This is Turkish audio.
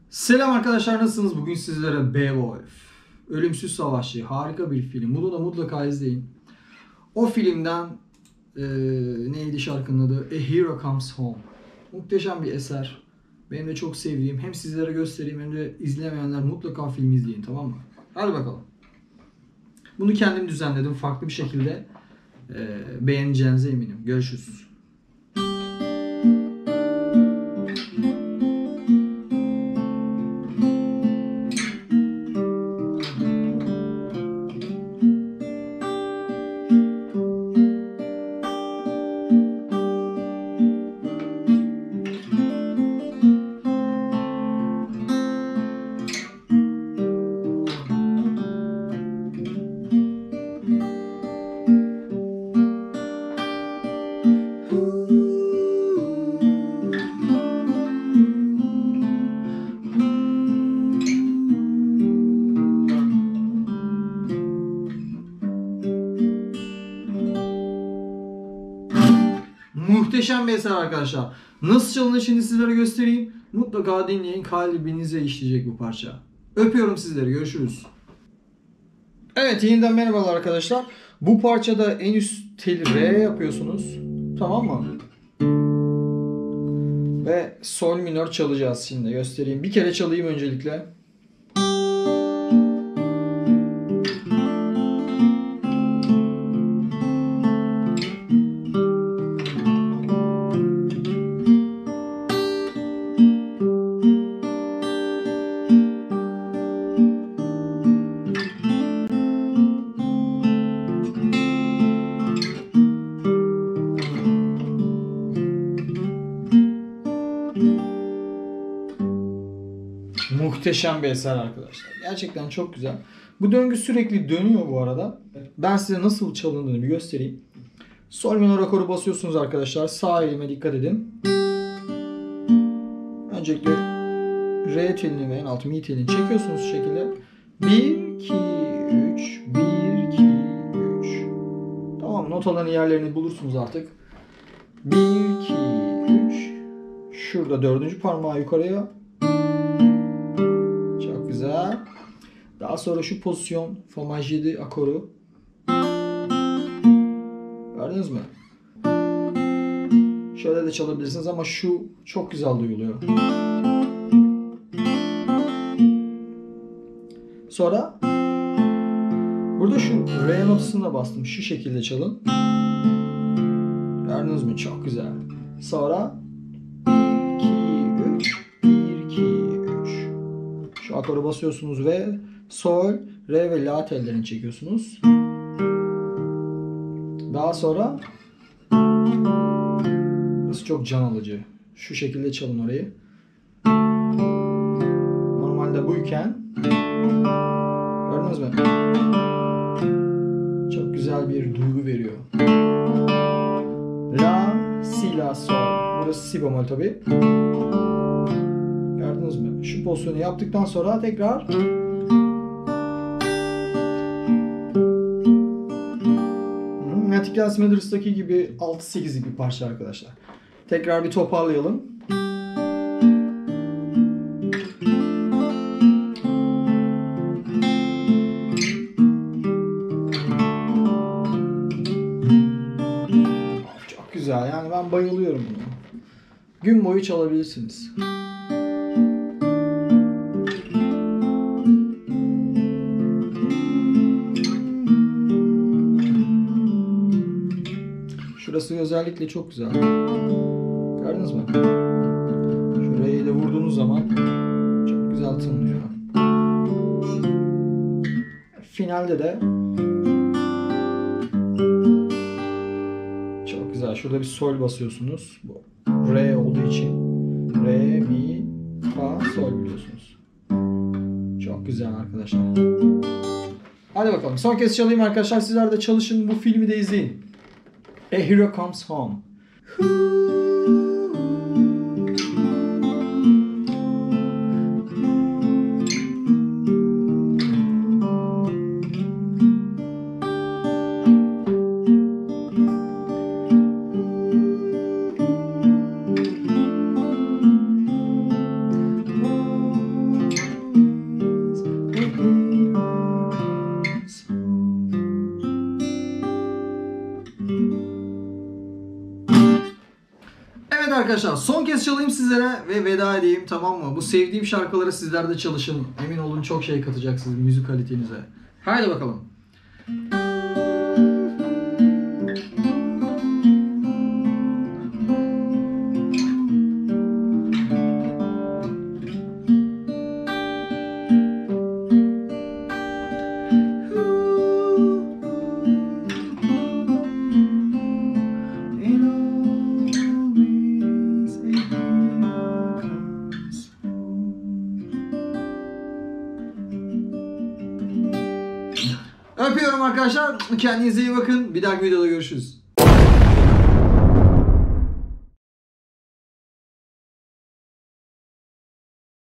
Selam arkadaşlar, nasılsınız? Bugün sizlere Beowulf, Ölümsüz Savaşçı, harika bir film. Bunu da mutlaka izleyin. O filmden neydi şarkının adı? A Hero Comes Home. Muhteşem bir eser. Benim de çok sevdiğim. Hem sizlere göstereyim hem de izlemeyenler mutlaka filmi izleyin, tamam mı? Hadi bakalım. Bunu kendim düzenledim. Farklı bir şekilde beğeneceğinize eminim. Görüşürüz. Muhteşem bir eser arkadaşlar. Nasıl çalınır şimdi sizlere göstereyim. Mutlaka dinleyin. Kalbinize işleyecek bu parça. Öpüyorum sizleri. Görüşürüz. Evet, yeniden merhabalar arkadaşlar. Bu parçada en üst teli re yapıyorsunuz. Tamam mı? Ve sol minör çalacağız şimdi. Göstereyim. Bir kere çalayım öncelikle. Muhteşem bir eser arkadaşlar. Gerçekten çok güzel. Bu döngü sürekli dönüyor bu arada. Ben size nasıl çalındığını bir göstereyim. Sol minör akoru basıyorsunuz arkadaşlar. Sağ elime dikkat edin. Öncelikle re telini ve en alt mi telini çekiyorsunuz şu şekilde. 1, 2, 3, 1, 2, 3. Tamam, notaların yerlerini bulursunuz artık. 1, 2, 3. Şurada dördüncü parmağı yukarıya. Çok güzel. Daha sonra şu pozisyon fa majör akoru. Gördünüz mü? Şöyle de çalabilirsiniz ama şu çok güzel duyuluyor. Sonra burada şu re notasına bastım. Şu şekilde çalın. Gördünüz mü? Çok güzel. Sonra 1, 2, 3. 1, 2, 3. Şu akoru basıyorsunuz ve sol, re ve la tellerini çekiyorsunuz. Daha sonra burası çok can alıcı. Şu şekilde çalın orayı. Normalde buyken gördünüz mü? Çok güzel bir duygu veriyor. La, si, la, sol. Burası si bemol tabi. Gördünüz mü? Şu pozisyonu yaptıktan sonra tekrar Matic Melodies'taki gibi 6-8'lik bir parça arkadaşlar. Tekrar bir toparlayalım. Çok güzel. Yani ben bayılıyorum buna. Gün boyu çalabilirsiniz. Şurası özellikle çok güzel. Gördünüz mü? Şurayı da vurduğunuz zaman çok güzel tınlıyor. Finalde de çok güzel. Şurada bir sol basıyorsunuz. Bu re olduğu için. Re, mi, fa, sol biliyorsunuz. Çok güzel arkadaşlar. Hadi bakalım. Son kez çalayım arkadaşlar. Sizler de çalışın. Bu filmi de izleyin. A Hero Comes Home. arkadaşlar, son kez çalayım sizlere ve veda edeyim, tamam mı? Bu sevdiğim şarkıları sizler de çalışın. Emin olun çok şey katacak sizin müzik kalitenize. Haydi bakalım. Öpüyorum arkadaşlar. Kendinize iyi bakın. Bir dahaki videoda görüşürüz.